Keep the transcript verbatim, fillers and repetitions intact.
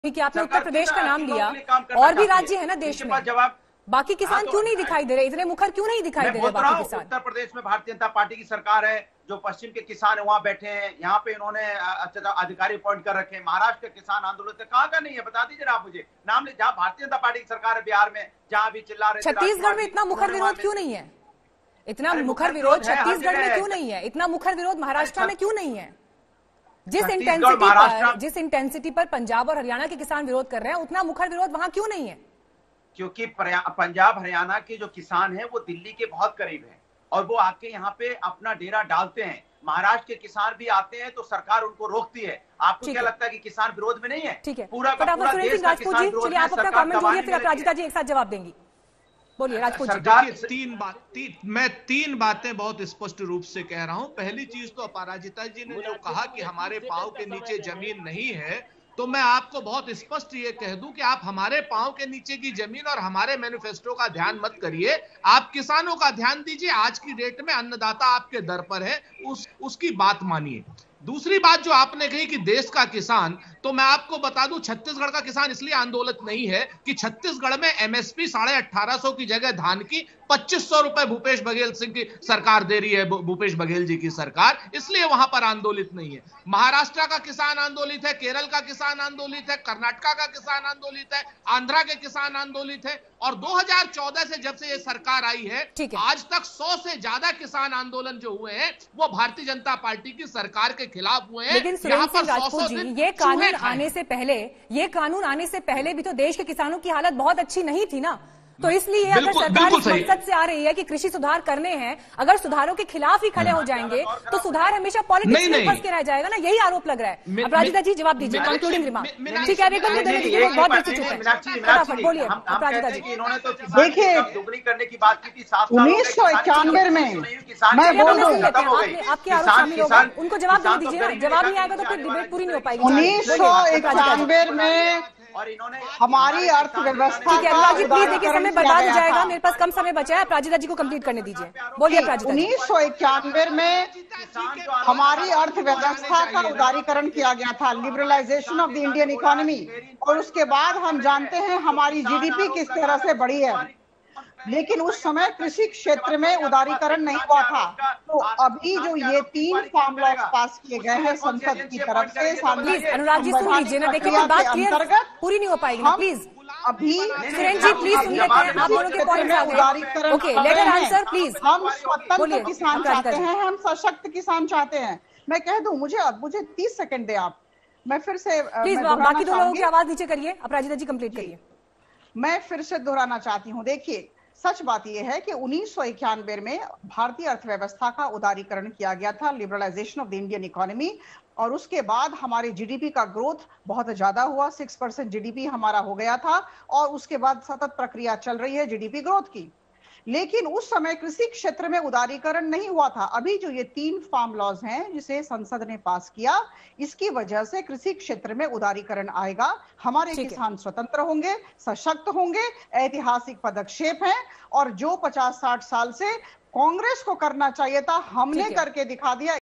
कि आपने उत्तर प्रदेश का नाम लिया, और भी राज्य है ना देश में, जवाब बाकी किसान क्यों नहीं दिखाई दे रहे, इतने मुखर क्यों नहीं दिखाई दे रहे बाकी किसान? उत्तर प्रदेश में भारतीय जनता पार्टी की सरकार है, जो पश्चिम के किसान है वहां बैठे हैं, यहाँ पे इन्होंने अधिकारी अपॉइंट कर रखे हैं। महाराष्ट्र के किसान आंदोलन से कहाँ का नहीं है, बता दीजिए आप मुझे नाम ले, जहाँ भारतीय जनता पार्टी की सरकार है बिहार में, जहाँ भी चिल्ला रहे। छत्तीसगढ़ में इतना मुखर विरोध क्यों नहीं है? इतना मुखर विरोध छत्तीसगढ़ में क्यों नहीं है? इतना मुखर विरोध महाराष्ट्र में क्यों नहीं है? जिस इंटेंसिटी पर जिस इंटेंसिटी पर पंजाब और हरियाणा के किसान विरोध कर रहे हैं, उतना मुखर विरोध वहां क्यों नहीं है? क्योंकि पंजाब हरियाणा के जो किसान हैं वो दिल्ली के बहुत करीब हैं और वो आके यहाँ पे अपना डेरा डालते हैं। महाराष्ट्र के किसान भी आते हैं तो सरकार उनको रोकती है। आपको क्या लगता है कि किसान विरोध में नहीं है? ठीक है, पूरा का पूरा देश का किसान विरोध है। आप अपना कमेंट जोड़िए, फिर अपराजिता जी एक साथ जवाब देंगी। बोलिए राजपूत जी। देखिए, तीन बात ती, मैं तीन बातें बहुत स्पष्ट रूप से कह रहा हूं। पहली चीज तो अपराजिता जी ने जो कहा कि हमारे पांव के नीचे जमीन नहीं है, तो मैं आपको बहुत स्पष्ट ये कह दूं कि आप हमारे पांव के नीचे की जमीन और हमारे मैनिफेस्टो का ध्यान मत करिए, आप किसानों का ध्यान दीजिए। आज की डेट में अन्नदाता आपके दर पर है, उस उसकी बात मानिए। दूसरी बात जो आपने कही कि देश का किसान, तो मैं आपको बता दूं छत्तीसगढ़ का किसान इसलिए आंदोलित नहीं है कि छत्तीसगढ़ में एमएसपी साढ़े अठारह सौ की जगह धान की पच्चीस सौ रुपए भूपेश बघेल सिंह की सरकार दे रही है, भूपेश बघेल जी की सरकार, इसलिए वहां पर आंदोलित नहीं है। महाराष्ट्र का किसान आंदोलित है, केरल का किसान आंदोलित है, कर्नाटका का किसान आंदोलित है, आंध्रा के किसान आंदोलित है। और दो हज़ार चौदह से जब से ये सरकार आई है, आज तक सौ से ज्यादा किसान आंदोलन जो हुए हैं वो भारतीय जनता पार्टी की सरकार के खिलाफ हुए हैं। लेकिन सुरेंद्र सिंह राजपूत जी, ये कानून आने से पहले ये कानून आने से पहले भी तो देश के किसानों की हालत बहुत अच्छी नहीं थी ना, तो इसलिए अगर सरकार इस मकसद से आ रही है कि कृषि सुधार करने हैं, अगर सुधारों के खिलाफ ही खड़े हो जाएंगे तो सुधार हमेशा पॉलिटिक्स में फंस के रह जाएगा ना, यही आरोप लग रहा है। अपराजिता जी जवाब दीजिए, कंक्लूडिंग रिमार्क। ठीक है, एकदम बहुत बेहतर चुप है, फटाफट बोलिए अपराजिता जी। देखिए, दुगनी करने की बात की थी उन्नीस सौ इक्यानवे में, मैं बोल रहा हूँ आपके आरोप शामिल हो गए, उनको जवाब दे दीजिए। जवाब नहीं आएगा तो फिर डिबेट पूरी नहीं हो पाएगी। उन्नीस सौ इक्यानवे में और इन्होंने हमारी अर्थव्यवस्था ठीक है अनुराग जी, प्लीज देखिए समय बर्बाद हो जाएगा, मेरे पास कम समय बचा है, अपराजिता जी को कंप्लीट करने दीजिए। बोलिए अपराजिता जी। उन्नीस सौ इक्यानवे में हमारी अर्थव्यवस्था का उदारीकरण किया गया था, liberalisation of the Indian economy, और उसके बाद हम जानते हैं हमारी जीडीपी किस तरह से बढ़ी है। लेकिन उस समय कृषि क्षेत्र में उदारीकरण नहीं हुआ था। तो अभी जो ये तीन फार्म लॉज पास किए गए हैं संसद की तरफ से, प्लीज अनुराग जी सुन लीजिए ना, देखिए बात क्लियर पूरी नहीं हो पाएगी ना, प्लीज अभी सुरेंद्र जी प्लीज सुन लेते हैं, आप दोनों के पॉइंट आ गए। Okay, let us answer please. हम स्वतंत्र किसान चाहते हैं, हम सशक्त किसान चाहते हैं। मैं कह दूं, मुझे मुझे तीस सेकंड दे आप, मैं फिर से प्लीज बाकी दो लोगों की आवाज नीचे करिए। अपराजिता जी कंप्लीट करिए। मैं फिर से दोहराना चाहती हूँ, देखिए सच बात यह है कि उन्नीस सौ इक्यानवे में भारतीय अर्थव्यवस्था का उदारीकरण किया गया था, liberalisation of the Indian economy, और उसके बाद हमारे जीडीपी का ग्रोथ बहुत ज्यादा हुआ, सिक्स परसेंट जीडीपी हमारा हो गया था, और उसके बाद सतत प्रक्रिया चल रही है जीडीपी ग्रोथ की। लेकिन उस समय कृषि क्षेत्र में उदारीकरण नहीं हुआ था। अभी जो ये तीन फार्म लॉज हैं जिसे संसद ने पास किया, इसकी वजह से कृषि क्षेत्र में उदारीकरण आएगा, हमारे किसान स्वतंत्र होंगे, सशक्त होंगे, ऐतिहासिक पदक्षेप है। और जो पचास साठ साल से कांग्रेस को करना चाहिए था, हमने करके दिखा दिया।